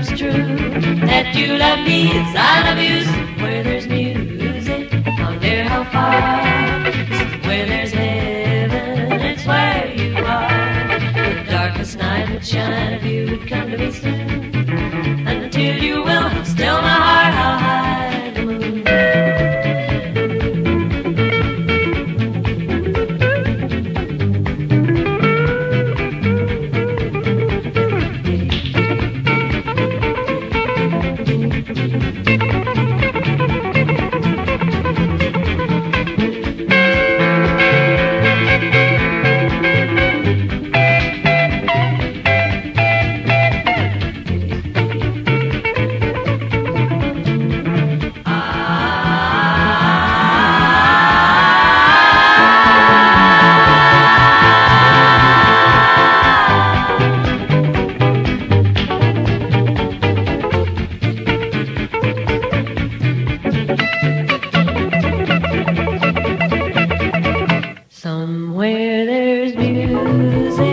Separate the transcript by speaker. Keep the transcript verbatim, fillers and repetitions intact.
Speaker 1: it's true that you love me as I love you. Where there's music, I wonder how far. Where there's heaven, it's where you are. The darkest night would shine if you would come to me soon. And until you will, how still my heart, how high the moon. Somewhere there's music,